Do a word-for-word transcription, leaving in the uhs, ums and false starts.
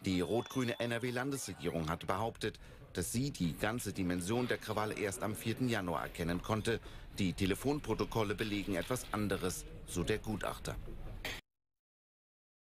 Die rot-grüne N R W-Landesregierung hat behauptet, dass sie die ganze Dimension der Krawalle erst am vierten Januar erkennen konnte. Die Telefonprotokolle belegen etwas anderes, so der Gutachter.